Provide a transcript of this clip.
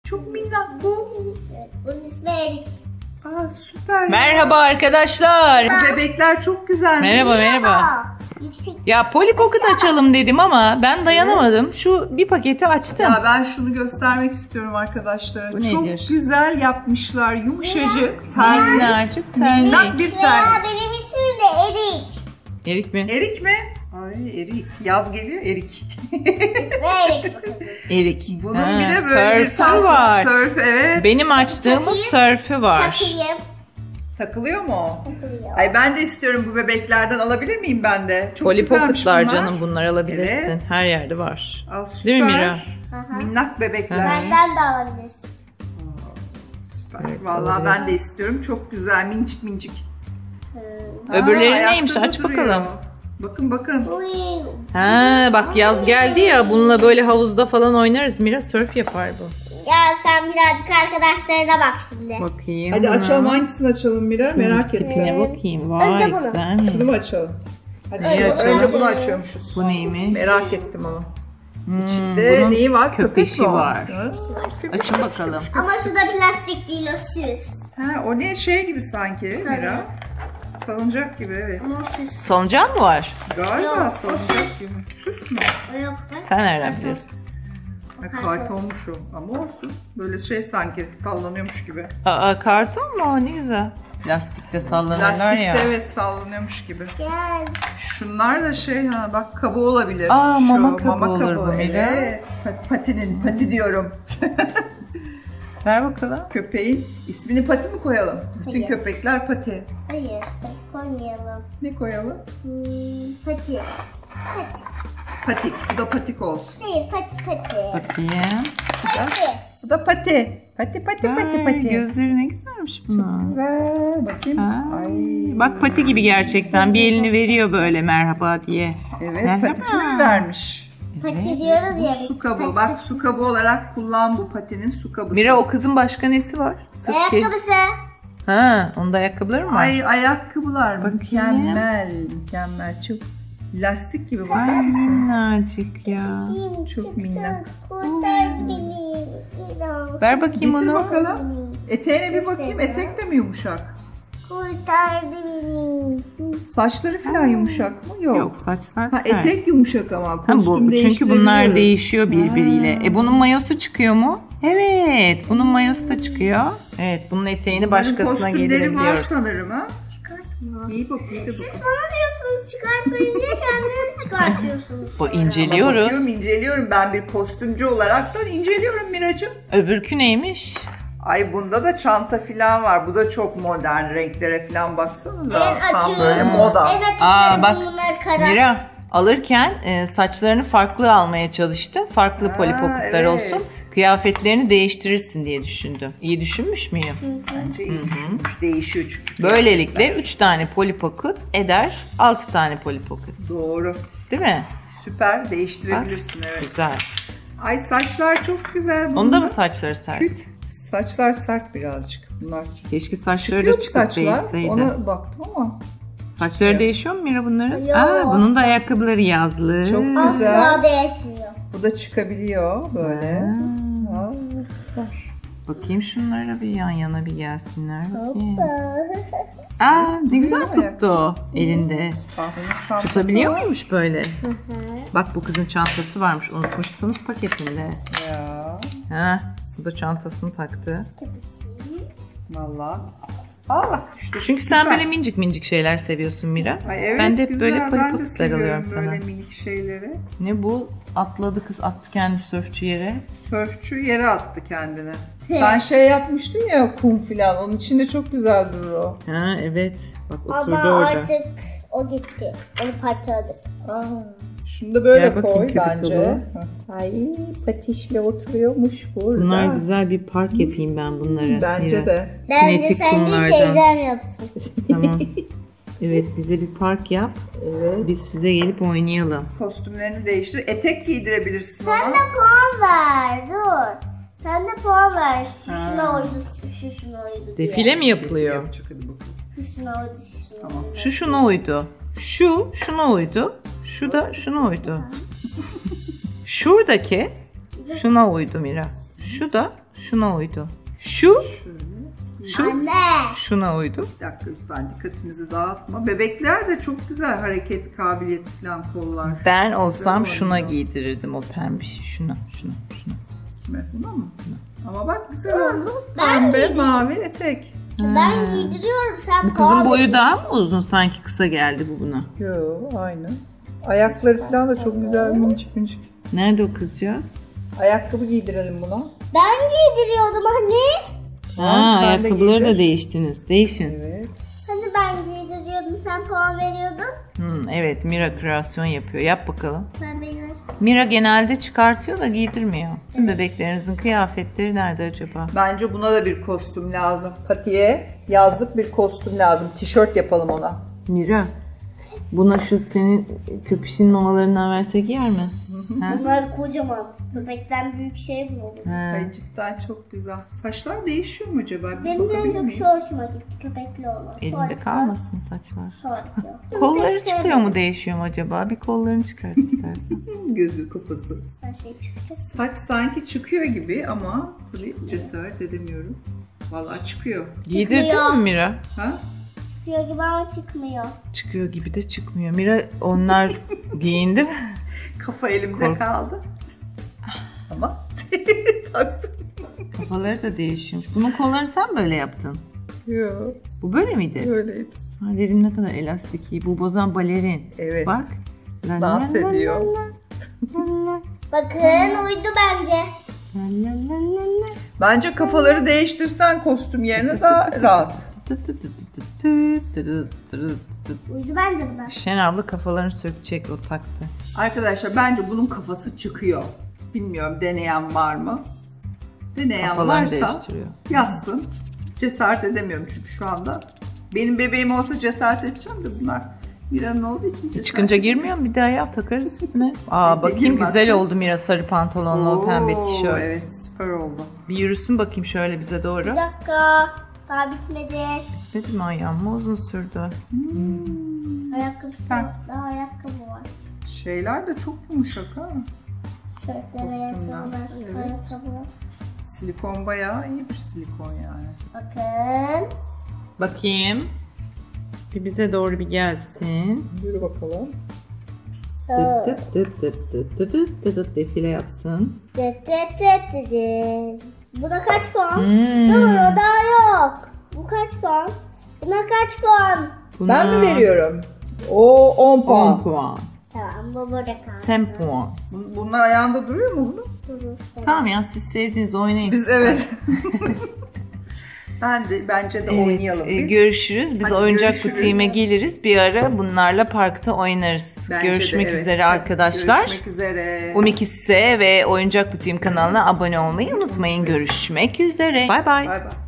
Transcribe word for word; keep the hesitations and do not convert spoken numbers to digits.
Çok minnak bu. Evet, bunun ismi Erik. Aa süper. Merhaba arkadaşlar. Bu bebekler çok güzel. Merhaba merhaba. Yüksek. Ya Polly Pocket açalım dedim ama ben dayanamadım. Şu bir paketi açtım. Ya ben şunu göstermek istiyorum arkadaşlara. Bu çok nedir? güzel yapmışlar. Yumuşacık. Terli. Minnacık Minnak terlik. bir Ya terlik. benim ismim de Erik. Erik mi? Erik mi? Ay Erik. Yaz geliyor Erik. İsmi Erik. Erik. Bunun Ha, bir de böyle bir sörfü tatlı var. sörf, evet. Benim açtığımız sörfü var. Takayım. Takılıyor mu o? Takılıyor. Ay ben de istiyorum bu bebeklerden. Alabilir miyim ben de? Çok Polly güzelmiş Pocket'lar bunlar. canım, bunlar alabilirsin. Evet. Her yerde var. Aa, süper. Değil mi Mira? Aha. Minnak bebekler. Hı. Benden de alabilirsin. Süper. Evet, Vallahi alabiliriz. ben de istiyorum. Çok güzel. Minicik minicik. Hı. Öbürleri Aa, neymiş? ayakta Aç da duruyor. bakalım. Bakın bakın. Uy. Ha bak yaz geldi ya, bununla böyle havuzda falan oynarız. Mira sörf yapar bu. Ya sen birazcık arkadaşlarına bak şimdi. Bakayım. Hadi ha. açalım, hangisini açalım Mira? Merak ettim. Tipine bakayım. Vay Önce bunu. güzelmiş. Şunu mu açalım? Hadi Neyi önce, açalım? önce bunu açıyormuşuz. Bu neymiş? Merak ettim onu. Hmm, İçinde bunun neyi var? köpeşi Köpek mi o? var. Ha, köpek, Açın köpek, bakalım. köpek. Ama şu da plastik değil, o süs. Ha, o ne şey gibi sanki Mira? Salıncak. Salıncak gibi, evet. Ama o süs. Salıncağın mı var? Galiba Yok, o salıncak süs. gibi. Süs mü? O yok da. Sen nereden biliyorsun? Ay, Karton. kartonmuş o. Ama olsun. Böyle şey sanki sallanıyormuş gibi. Aa karton mu o? Ne güzel. Plastikte sallanırlar Lastikte ya. evet sallanıyormuş gibi. Gel. Şunlar da şey ha bak, kabı olabilir. Aa, Şu mama kabı olur bu Mira. Evet. Pa- Patinin, pati diyorum. Ver bakalım. Köpeğin ismini Pati mi koyalım? Bütün Hayır. köpekler Pati. Hayır, koymayalım. Ne koyalım? Hmm, pati. Patik. Bu da patik olsun. Hayır, pati pati. Bakayım. Pati. Bu da Pati. Pati pati pati Ay, pati. gözleri ne güzelmiş bunun. Güzel. Bakayım. Aa, Ay. Bak pati gibi gerçekten. Bir elini veriyor böyle merhaba diye. Evet, Merhaba. patisini mi vermiş? Pati diyoruz ya biz. Su kabı. Pati, Bak pati. su kabı olarak kullan bu patinin su kabısı. Mira, o kızın başka nesi var? Sırf şey- Ayakkabısı. Ha, onda ayakkabıları mı var? Ay ayakkabılar. Bakayım. Mükemmel. Mükemmel. Çok lastik gibi bakar Ay mısın? minnacık ya. Şimdi Çok çıktı. minnak. Kurtar beni. İnan. Ver bakayım Getir onu. bakalım. Eteğine bir bakayım. Etek de mi yumuşak? Kurtardı beni. Saçları falan yumuşak mı? Yok. Yok, saçlar Ha, sert. etek yumuşak ama. Ha, Kostüm bu, çünkü bunlar değiştirebiliyoruz. değişiyor birbiriyle. Ha. E bunun mayosu çıkıyor mu? Evet, bunun mayosu da çıkıyor. Evet, bunun eteğini Bunların başkasına kostümleri var giydirebiliyoruz. sanırım ha. Çıkartma. İyi bak, iyi de bakın. Bana diyorsunuz çıkartmayın diye kendiniz çıkartıyorsunuz. Bu sonra. inceliyoruz. Bakıyorum, inceliyorum. Ben bir kostümcü olaraktan inceliyorum Miracığım. Öbürkü neymiş? Ay bunda da çanta falan var. Bu da çok modern, renklere falan baksanıza. En Tam açığı. böyle moda. En açıkları Aa bak bunlar kara. Mira, alırken e, saçlarını farklı almaya çalıştım. Farklı Ha, Polly Pocket'lar evet. olsun. Kıyafetlerini değiştirirsin diye düşündüm. İyi düşünmüş müyüm? Bence iyi düşünmüş. Değişiyor çünkü. Böylelikle üç tane Polly Pocket eder altı tane Polly Pocket. Doğru. Değil mi? Süper, değiştirebilirsin evet. Güzel. Ay saçlar çok güzel. Onda bunda. mı saçları sert? Küt. Saçlar sert birazcık. Bunlar Keşke saçları çıkıyor da mu çıkıp saçlar? değişseydi. Ona baktım ama. Saçları çıkıyor. değişiyor mu Mira bunların? Yok. Aa, bunun da ayakkabıları yazlı. Çok güzel. Asla değişmiyor. Bu da çıkabiliyor böyle. Aa, süper. Bakayım şunlara bir yan yana bir gelsinler. Bakayım. Hoppa. Aa ne güzel Değil mi? tuttu elinde. Bunun çantası Tutabiliyor var. muymuş böyle? Bak bu kızın çantası varmış. Unutmuşsunuz paketinde. Ya Ha, bu da çantasını taktı. valla. Allah düştü. Çünkü sen Süper. böyle mincik mincik şeyler seviyorsun Mira. Ay evet, ben de hep güzel. böyle Ben Polly de Pocket'lar seviyorum alıyorum sana. böyle minik şeyleri. Ne bu? Atladı kız, attı kendi sörfçü yere. Sörfçü yere attı kendini. Sen şey yapmıştın ya, kum filan. Onun içinde çok güzel durur o. Ha evet. Bak oturdu Ama orada. artık o gitti. Onu parçaladık. Aa, şunu da böyle Gel bakayım koy köpek bence. oğlu. Ay patişle oturuyormuş burada. Bunlar güzel, bir park yapayım ben bunları. Bence Mira. de. Bence Kinetik sen değil kumlardan. teyzen yapsın. Tamam. Evet, bize bir park yap. Evet. Biz size gelip oynayalım. Kostümlerini değiştir. Etek giydirebilirsin Sen ona. de puan ver. Dur. Sen de puan ver. Şu Ha. şuna uydu, şu şuna uydu diye. Defile mi yapılıyor? Yapacak, hadi bakalım. Şu şuna uydu, şu şuna Tamam. uydu. Şu şuna uydu. Şu şuna uydu. Şu da şuna uydu. Şuradaki şuna uydu Mira. Şu da şuna uydu. Şu, Şöyle. şu, Anne. şuna uydu. Bir dakika lütfen dikkatimizi dağıtma. Bebekler de çok güzel hareket kabiliyeti falan kollar. Ben olsam Güzel şuna oynuyor. giydirirdim o pembiş. Şuna, şuna, şuna. Kime? Buna mı? Ama bak güzel oldu. Ben Pembe, mavi etek. Ben Ha. giydiriyorum sen Bu kızın puan boyu ver. daha mı uzun? Sanki kısa geldi bu buna. Yo, aynı. Ayakları falan da çok güzel, minicik minicik. Nerede o kızcağız? Ayakkabı giydirelim buna. Ben giydiriyordum anne. Ha, sen de ayakkabıları da giydir. değiştiniz. Değişin. Evet. Hani ben giydiriyordum sen puan veriyordun. Hmm, evet, Mira kreasyon yapıyor. Yap bakalım. Ben benim. Mira genelde çıkartıyor da giydirmiyor. Tüm bebeklerinizin kıyafetleri nerede acaba? Bence buna da bir kostüm lazım. Patiye yazlık bir kostüm lazım. Tişört yapalım ona. Mira, buna şu senin köpüşün mamalarından versek yer mi? Ha? Bunlar kocaman. Köpekten büyük şey mi olur? Ha. Ay, cidden çok güzel. Saçlar değişiyor mu acaba? Bir Benim en bakabilir çok miyim? şu hoşuma gitti. Köpekli olan. Elinde Sonraki- kalmasın saçlar. sonraki. Kolları Pek çıkıyor sevmedim. mu, değişiyor mu acaba? Bir kollarını çıkart istersen. Gözü, kafası. Her şey çıkacak. Saç sanki çıkıyor gibi ama tabii cesaret edemiyorum. Vallahi çıkıyor. Giydirdin mi Mira? Ha? Çıkıyor gibi ama çıkmıyor. Çıkıyor gibi de çıkmıyor. Mira, onlar giyindi mi? Kafa elimde Kork- kaldı. Ama taktım. Kafaları da değişiyormuş. Bunun kollarını sen böyle yaptın. Yok, Bu böyle miydi? öyleydi. Ha, dedim ne kadar elastik iyi. Bu bozan balerin. Evet. Bak. La Dans la la ediyor. la la la Bakın uydu bence. la la la la. Bence kafaları değiştirsen kostüm yerine daha rahat. Uydu bence bunlar. Şen abla kafalarını sökecek, o taktı. Arkadaşlar bence bunun kafası çıkıyor. Bilmiyorum, deneyen var mı? Deneyen Kafalarını varsa değiştiriyor. yazsın. Cesaret edemiyorum çünkü şu anda. Benim bebeğim olsa cesaret edeceğim de bunlar Mira'nın olduğu için cesaret. Çıkınca girmiyor mu? Bir daha yap, takarız üstüne. Aa, bakayım, Girmez. güzel oldu Mira, sarı pantolonlu o pembe Oo, tişört. Evet, süper oldu. Bir yürüsün bakayım şöyle bize doğru. Bir dakika. Daha bitmedi. Dedim ayağım mı uzun sürdü? Ayakkabı. Süper. Daha ayakkabı var. Şeyler de çok yumuşak ha. Şörtler, ayakkabılar. Evet. Ayakkabılar. Silikon bayağı iyi bir silikon yani. Bakın. Bakayım. Bir bize doğru bir gelsin. Yürü bakalım. Hı. Dıt dıt dıt dıt dıt dıt dıt dıt defile yapsın. Tıt tıt tıt tıt tıt. Bu da kaç puan? Hmm. Dur o daha yok. Bu kaç puan? Buna kaç puan? Buna Ben mi veriyorum? O on puan. on puan. Tamam bu burada kalsın. on puan. Bun- Bunlar ayağında duruyor mu bunu? Durur. Tamam ya, siz sevdiğiniz oynayın. Biz evet. ben de bence de Evet, oynayalım e, biz. görüşürüz. Biz Hadi oyuncak görüşürüz. butiğime geliriz. Bir ara bunlarla parkta oynarız. Bence de, Görüşmek evet. üzere arkadaşlar. Görüşmek üzere. Umikisse ve Oyuncak Butiğim kanalına abone olmayı unutmayın. Görüşmek üzere. Bay bay. Bay bay.